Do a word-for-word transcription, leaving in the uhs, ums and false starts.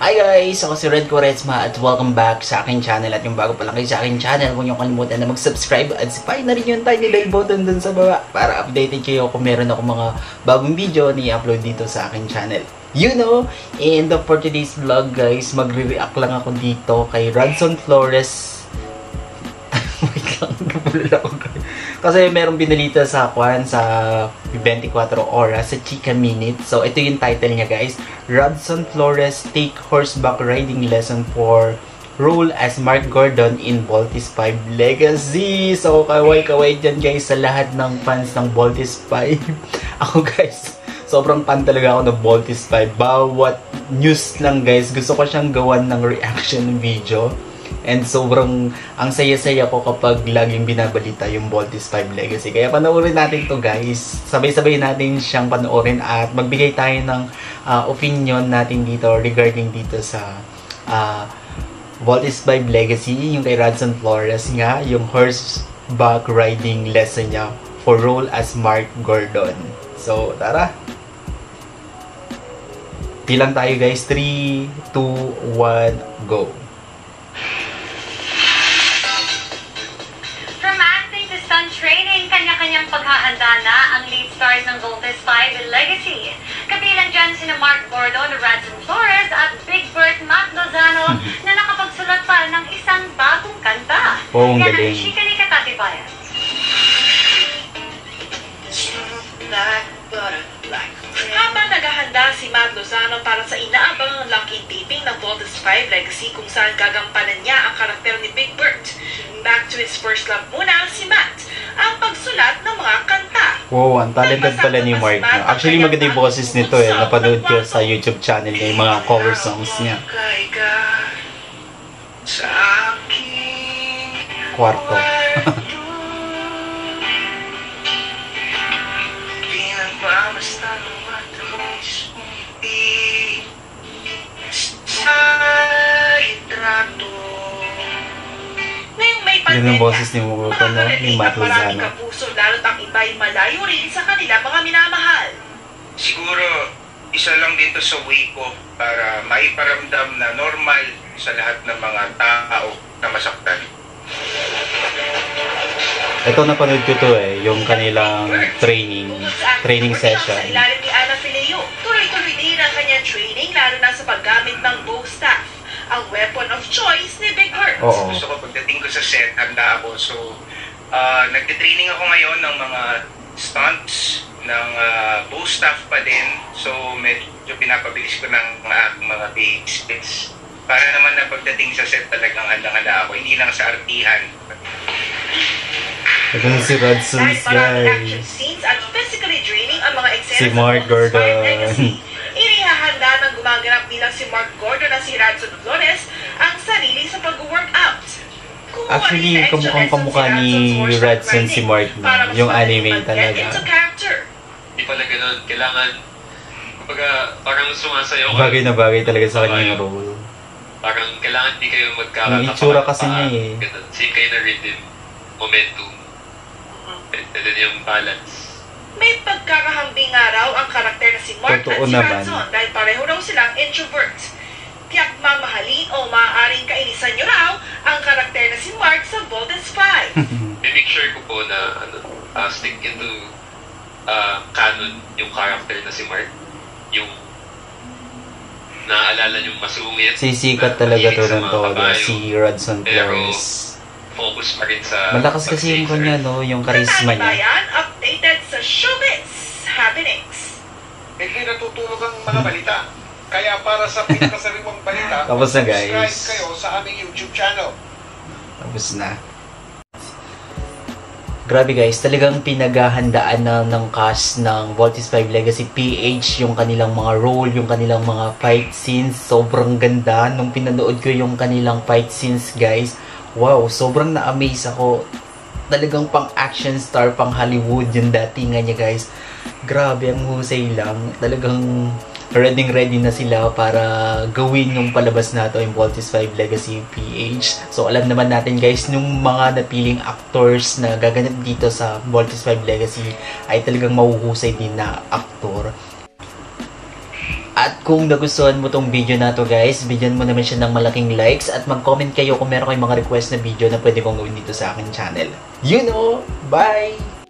Hi guys! Ako si Red Quaresma at welcome back sa aking channel. At yung bago pa lang kayo sa aking channel, huwag niyo kalimutan na mag-subscribe at sipahin na rin yung tiny bell button dun sa baba para updated kayo kung meron ako mga bagong video na i-upload dito sa aking channel. You know, and for today's vlog guys, magre-react lang ako dito kay Radson Flores. Wait lang, nabulol ako guys. Kasi merong binalita sa kwan sa twenty-four oras sa Chika Minute. So ito yung title niya guys. Radson Flores take horseback riding lesson for role as Mark Gordon in Voltis five Legacy. So kaway-kaway dyan guys sa lahat ng fans ng Voltis five. Ako guys, sobrang fan talaga ako ng Voltis five. Bawat news lang guys, gusto ko siyang gawan ng reaction video. And sobrang ang saya-saya ko kapag laging binabalita yung Voltis five Legacy. Kaya panoorin natin to guys. Sabay-sabay natin siyang panoorin at magbigay tayo ng uh, opinion natin dito regarding dito sa uh, Voltis five Legacy. Yung kay Radson Flores nga, yung horseback riding lesson niya for role as Mark Gordon. So, tara! Tilang tayo guys. three, two, one, go! Training, kanya-kanyang paghahanda na ang lead stars ng Voltis five Legacy. Kabilang dyan sina Mark Gordon, Radson Flores at Big Bird Matt Lozano na nakapagsulat pa ng isang bagong kanta. Oh, yan ang chika ni Katatibayan. Habang naghahanda si Matt Lozano para sa inaabangang lucky taping ng Voltis five Legacy kung saan gagampanan niya ang karakter ni Big Bird. Back to his first love muna si Matt, ang pagsulat ng mga kanta. Wow, ang talented pala ni Mark. No? Actually, maganda yung boses nito eh. Napanood ko sa YouTube channel niya yung mga cover songs niya. Kwarto. Yun ang boses ni Muguto, no? Ni Matt Lozano. Lalo't ang iba'y malayo rin sa kanila mga minamahal. Siguro, isa lang dito sa way ko para maiparamdam na normal sa lahat ng mga tao na masaktan. Ito napanood ko to eh, yung kanilang training, training session. Sa ilalim ni Ana Fileo, tuloy-tuloy din ang kanyang training lalo na sa paggamit ng bow staff, ang weapon of choice ni Big Bird. Oo. Gusto ko pagdating ko sa set, handa ako. So, uh, nagtitraining ako ngayon ng mga stunts, ng uh, bow staff pa din. So, medyo pinapabilis ko ng mga, mga basics. Para naman na pagdating sa set talagang handang-handa ako, hindi lang sa artihan. Ito na si Radson guys. At physically draining ang mga si Mark Gordon. Inihahanda ng gumaganap bilang si Mark Gordon na si Radson Flores ang sarili sa pag-workout. Actually, kamukhang kamukha ni Radson si Mark na, yung anime talaga. Hindi pala ganun. Kailangan, kumbaga, parang sumasayaw ka. Bagay na bagay talaga sa kanyang role. Parang kailangan di kayo magkakatapakan. Yung itsura kasi niya eh. Ganun. Same kayo na rhythm, momentum, and then yung balance. May pagkakahambing nga raw ang karakter na si Mark Totoo at si naman. Radson dahil pareho raw silang introvert. Tiyak mamahalin o maaaring kainisan nyo raw ang karakter na si Mark sa Voltis five. Make sure ko po na ano, uh, stick into uh, canon yung character na si Mark. Yung naaalala yung masungit. Sisikat talaga to ng todo, si Radson Flores. Focus pa rin sa malakas kasi yung kanya, no? Yung charisma niya. Bayan, updated sa showbiz happenings. Hindi natutulog ang mga balita. Kaya para sa pinakasariwang balita, tapos na guys. subscribe kayo sa aming YouTube channel. Tapos na. Grabe guys, talagang pinaghahandaan na ng cast ng Voltis five Legacy P H yung kanilang mga role, yung kanilang mga fight scenes. Sobrang ganda nung pinanood ko yung kanilang fight scenes guys. Wow, sobrang na-amaze ako. Talagang pang action star, pang Hollywood yung datingan niya guys. Grabe, ang husay lang. Talagang ready ready na sila para gawin yung palabas na to yung Voltis five Legacy P H. So alam naman natin guys, yung mga napiling actors na gaganap dito sa Voltis five Legacy ay talagang mahuhusay din na aktor. At kung nagustuhan mo tong video na to guys, bigyan mo naman siya ng malaking likes at mag-comment kayo kung meron kayong mga request na video na pwede kong gawin dito sa aking channel. You know, bye!